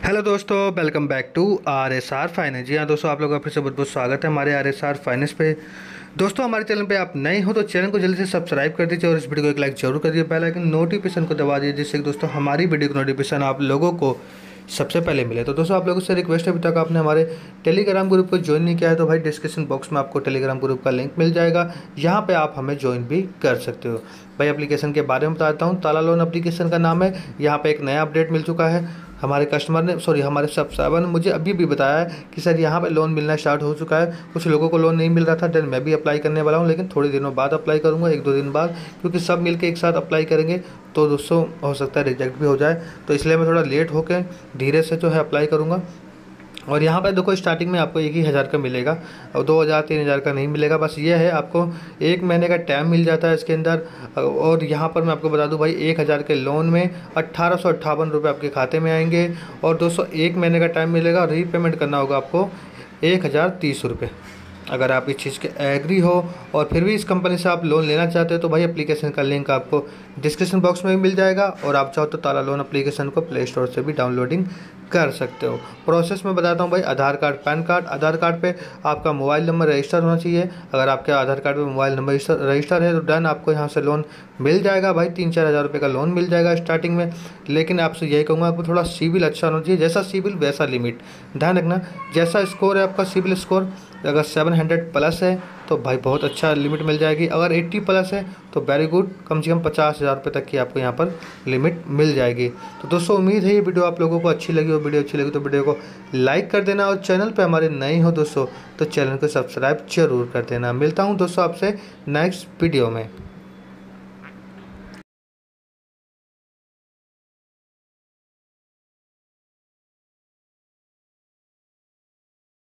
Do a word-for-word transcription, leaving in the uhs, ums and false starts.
Hello दोस्तों, welcome back to R S R finance. जी हाँ दोस्तों, आप लोगों का फिर से बहुत बहुत स्वागत है हमारे आर एस आर फाइनेंस पे। दोस्तों, हमारे चैनल पे आप नए हो तो चैनल को जल्दी से सब्सक्राइब कर दीजिए और इस वीडियो को एक लाइक जरूर कर दीजिए। बेल आइकन नोटिफिकेशन को दबा दीजिए, जिससे कि दोस्तों हमारी वीडियो की नोटिफिकेशन आप लोगों को सबसे पहले मिले। तो दोस्तों, आप लोगों से रिक्वेस्ट है, अभी तक आपने हमारे टेलीग्राम ग्रुप को ज्वाइन नहीं किया है तो भाई डिस्क्रिप्शन बॉक्स में आपको टेलीग्राम ग्रुप का लिंक मिल जाएगा। यहाँ पे आप हमें ज्वाइन भी कर सकते हो। भाई एप्लीकेशन के बारे में बताता हूँ। ताला लोन एप्लीकेशन का नाम है। यहाँ पे एक नया अपडेट मिल चुका है। हमारे कस्टमर ने सॉरी हमारे सब्सक्राइबर ने मुझे अभी भी बताया है कि सर यहाँ पे लोन मिलना स्टार्ट हो चुका है। कुछ लोगों को लोन नहीं मिल रहा था, देन मैं भी अप्लाई करने वाला हूँ, लेकिन थोड़ी दिनों बाद अप्लाई करूँगा, एक दो दिन बाद, क्योंकि सब मिलके एक साथ अप्लाई करेंगे तो दोस्तों हो सकता है रिजेक्ट भी हो जाए। तो इसलिए मैं थोड़ा लेट होकर धीरे से जो है अप्लाई करूँगा। और यहाँ पर देखो, स्टार्टिंग में आपको एक ही हज़ार का मिलेगा और दो हज़ार तीन हज़ार का नहीं मिलेगा। बस ये है, आपको एक महीने का टाइम मिल जाता है इसके अंदर। और यहाँ पर मैं आपको बता दूँ भाई, एक हज़ार के लोन में अट्ठारह सौ अट्ठावन रुपये आपके खाते में आएंगे। और दोस्तों एक महीने का टाइम मिलेगा और रीपेमेंट करना होगा आपको एक हज़ार तीस रुपये। अगर आप इस चीज़ के एग्री हो और फिर भी इस कंपनी से आप लोन लेना चाहते हो तो भाई एप्लीकेशन का लिंक आपको डिस्क्रिप्शन बॉक्स में भी मिल जाएगा। और आप चाहो तो ताला लोन एप्लीकेशन को प्ले स्टोर से भी डाउनलोडिंग कर सकते हो। प्रोसेस में बताता हूँ भाई। Aadhaar card, PAN card, Aadhaar card पे आपका मोबाइल नंबर रजिस्टर होना चाहिए। अगर आपके आधार कार्ड पे मोबाइल नंबर रजिस्टर है तो डन, आपको यहाँ से लोन मिल जाएगा भाई। तीन चार हज़ार रुपये का लोन मिल जाएगा स्टार्टिंग में। लेकिन आपसे यही कहूँगा, आपको थोड़ा सिविल अच्छा होना चाहिए। जैसा सिविल वैसा लिमिट, ध्यान रखना। जैसा स्कोर है आपका सिविल स्कोर, अगर सेवन हंड्रेड प्लस है तो भाई बहुत अच्छा लिमिट मिल जाएगी। अगर एट्टी प्लस है तो वेरी गुड, कम से कम पचास हज़ार रुपये तक की आपको यहाँ पर लिमिट मिल जाएगी। तो दोस्तों, उम्मीद है ये वीडियो आप लोगों को अच्छी लगी हो। वीडियो अच्छी लगी तो वीडियो को लाइक कर देना और चैनल पे हमारे नए हो दोस्तों तो चैनल को सब्सक्राइब जरूर कर देना। मिलता हूँ दोस्तों आपसे नेक्स्ट वीडियो में।